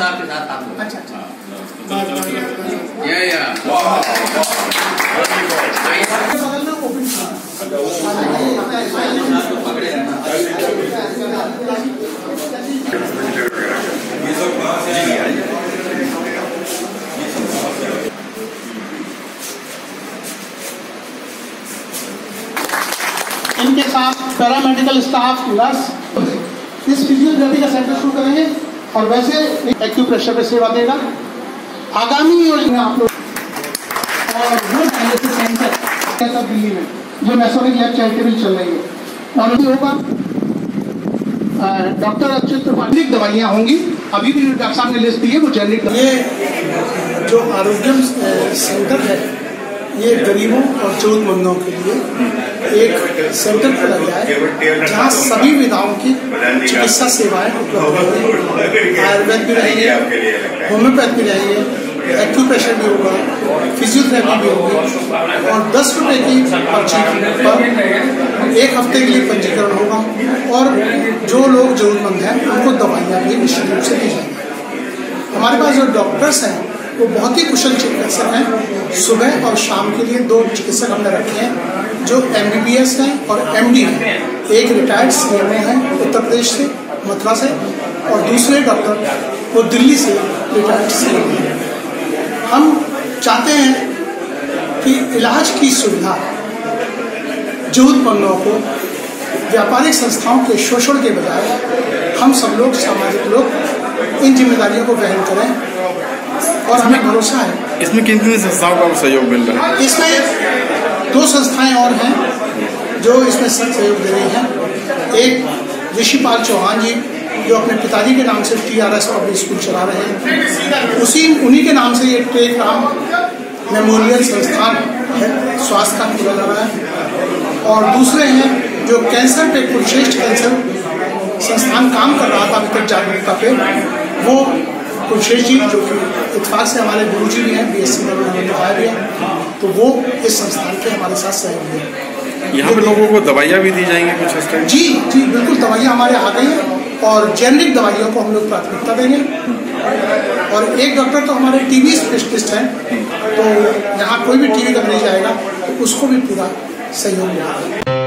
साहब के साथ आप। अच्छा अच्छा। इनके साथ पैरामेडिकल स्टाफ, नर्स इस फिजियोथेरेपी का सेंटर शुरू करेंगे और वैसे एक्यूप्रेशर पे सेवा देगा। आगामी योजना आप लोग और वो डायलिसिस सेंटर दिल्ली में जो मैसोनिक लैब चैरिटेबल चल रही है और होगा डॉक्टर अच्युत त्रिपाठी। दवाइयाँ होंगी, अभी भी डॉक्टर साहब ने लिस्ट दी है वो जेनरिक। ये जो आरोग्यम सेंटर है ये गरीबों और जरूरतमंदों के लिए एक सेंटर खोला गया है जहाँ सभी विधाओं की चिकित्सा सेवाएं उपलब्ध होंगी। आयुर्वेद भी रहेंगे, होम्योपैथ भी रहेंगे, एक्यूप्रेशर भी होगा, फिजियोथेरेपी भी होगी और 10 रुपये की पर्ची पर 1 हफ्ते के लिए पंजीकरण होगा और जो लोग जरूरतमंद हैं उनको दवाइयाँ भी निश्चित रूप से दी जाएंगी। हमारे पास जो डॉक्टर्स हैं वो बहुत ही कुशल चिकित्सक हैं। सुबह और शाम के लिए 2 चिकित्सक हमने रखे हैं जो MBBS हैं और MD हैं। एक रिटायर्ड CMO हैं उत्तर प्रदेश से, मथुरा से, और दूसरे डॉक्टर वो दिल्ली से रिटायर्ड CMO हैं। हम चाहते हैं कि इलाज की सुविधा जरूरतमंदों को व्यापारिक संस्थाओं के शोषण के बजाय हम सब लोग, सामाजिक लोग इन जिम्मेदारियों को वहन करें और हमें भरोसा है। इसमें किन किन संस्थाओं का सहयोग मिल रहा है? इसमें 2 संस्थाएं और हैं जो इसमें सहयोग दे रही हैं। एक ऋषिपाल चौहान जी जो अपने पिताजी के नाम से TRS पब्लिक स्कूल चला रहे हैं, उन्हीं के नाम से ये टेक राम मेमोरियल संस्थान है, स्वास्थ्य का खोला जा रहा है। और दूसरे हैं जो कैंसर पे कुलश्रेष्ठ कैंसर संस्थान काम कर रहा था अभी तक जागरूकता पे, वो कुलश्रेष्ठ जी जो कि इत्तेफाक से हमारे गुरु जी भी हैं, BSc में उन्होंने बताया भी है, तो वो इस संस्थान के हमारे साथ सहयोगी हैं। यहाँ पे लोगों को दवाइयाँ भी दी जाएंगी कुछ इस टाइम? जी जी बिल्कुल, दवाइयाँ हमारे आ गई हैं और जेनरिक दवाइयों को हम लोग प्राथमिकता देंगे। और एक डॉक्टर तो हमारे TB स्पेशलिस्ट हैं, तो यहाँ कोई भी TB का मरीज आएगा तो उसको भी पूरा सहयोग मिलेगा।